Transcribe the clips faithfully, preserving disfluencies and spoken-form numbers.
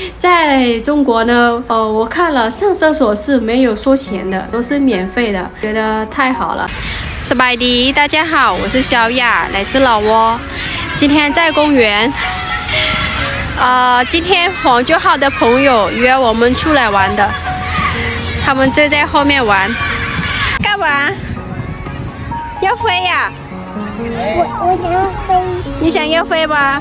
在中国呢，呃，我看了上厕所是没有收钱的，都是免费的，觉得太好了。สบายดี，大家好，我是小雅，来自老挝。今天在公园，呃，今天黄九号的朋友约我们出来玩的，他们就在后面玩。干嘛？要飞呀？ 我我想要飞。 你想要飞吗？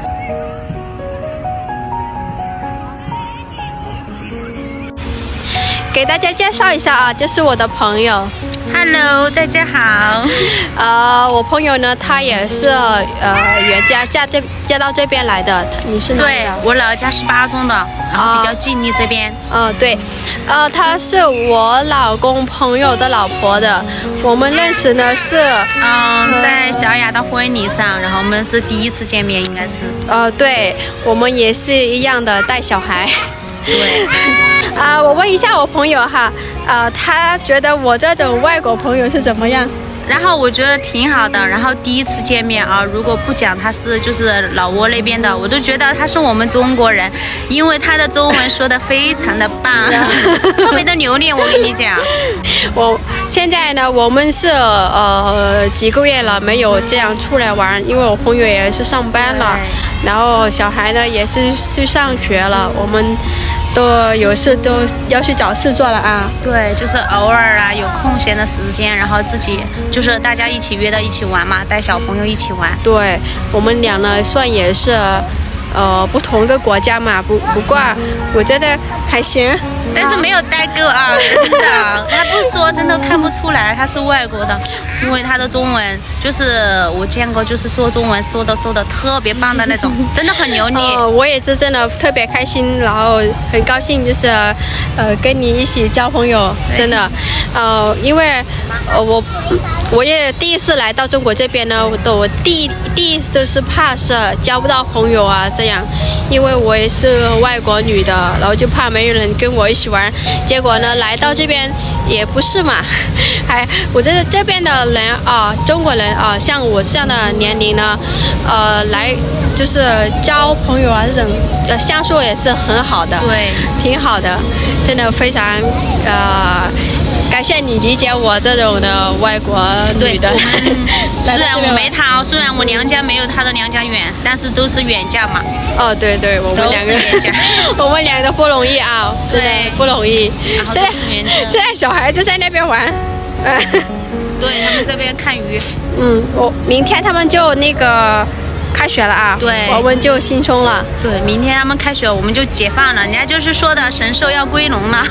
给大家介绍一下啊，这是我的朋友。 Hello， 大家好。 呃，我朋友呢，他也是呃原家嫁这嫁到这边来的。你是哪里？ 对，我老家是巴中的，然后比较近离这边。 嗯、呃，对，呃，她是我老公朋友的老婆的。我们认识呢是嗯，在小雅的婚礼上，然后我们是第一次见面，应该是。 呃，对，我们也是一样的带小孩。 对。 啊、呃，我问一下我朋友哈，呃，他觉得我这种外国朋友是怎么样？ 然后我觉得挺好的，然后第一次见面啊，如果不讲他是就是老挝那边的，我都觉得他是我们中国人，因为他的中文说的非常的棒，特别的流利。我跟你讲， 我现在呢，我们是呃几个月了没有这样出来玩，因为我朋友也是上班了，然后小孩呢也是去上学了，我们都有事都要去找事做了啊。 对，就是偶尔啊有空闲的时间，然后自己就是大家一起约到一起玩嘛，带小朋友一起玩。 对，我们俩呢算也是呃不同的国家嘛，不不过我觉得还行， 但是没有代沟啊，真的，他不说真的看不出来他是外国的，因为他的中文就是我见过，就是说中文说的说的特别棒的那种，真的很流利。 呃、我也是真的特别开心，然后很高兴，就是呃跟你一起交朋友，真的，呃，因为呃我我也第一次来到中国这边呢，我我第一第一就是怕是交不到朋友啊这样，因为我也是外国女的，然后就怕没有人跟我一起玩，结果呢来到这边也不是嘛，还我觉得这边的人啊，中国人啊，像我这样的年龄呢，呃，来就是交朋友啊，这种呃相处也是很好的， 对， 挺好的，真的非常呃。感谢你理解我这种的外国女的。 虽然我没她，虽然我娘家没有她的娘家远，但是都是远嫁嘛。 哦，对对，我们两个，我们两个不容易啊，对，不容易。现在现在小孩子在那边玩，呃， 对他们这边看鱼。 嗯，我明天他们就那个。开学了啊， 对， 我们就轻松了。 对，明天他们开学，我们就解放了。人家就是说的神兽要归笼了。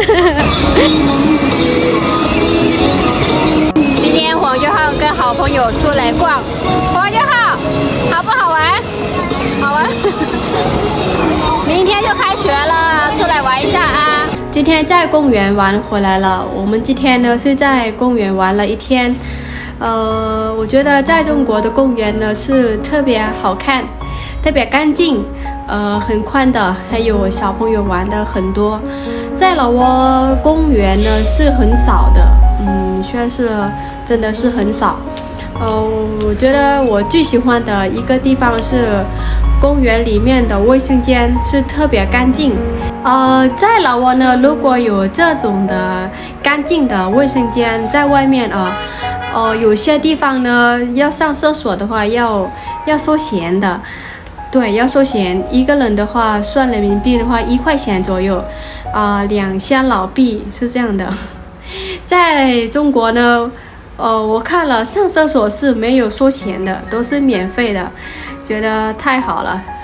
今天黄九号跟好朋友出来逛，黄九号好不好玩？好玩。明天就开学了，出来玩一下啊！今天在公园玩回来了。我们今天呢是在公园玩了一天。呃，我觉得在中国的公园呢是特别好看，特别干净，呃，很宽的，还有小朋友玩的很多。在老挝公园呢是很少的，嗯，算是真的是很少。呃，我觉得我最喜欢的一个地方是公园里面的卫生间是特别干净。呃，在老挝呢，如果有这种的干净的卫生间，在外面啊。哦、呃，有些地方呢，要上厕所的话要要收钱的，对，要收钱。一个人的话，算人民币的话，一块钱左右，啊、呃，两箱老币是这样的。在中国呢，呃，我看了上厕所是没有收钱的，都是免费的，觉得太好了。